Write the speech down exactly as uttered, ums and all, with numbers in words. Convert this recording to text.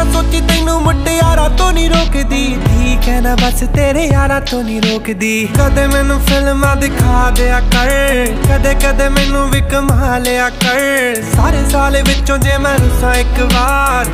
ना सोची तैनू मुटियारा तो नहीं रोकदी, ठीक है ना बस तेरे यारा तो नहीं रोकदी। कदे मैनू फिल्मां दिखा दिया कर, कदे कदे मैनू भी कमा लिया कर, सारे साल विचों जे मैं रुसां एक बार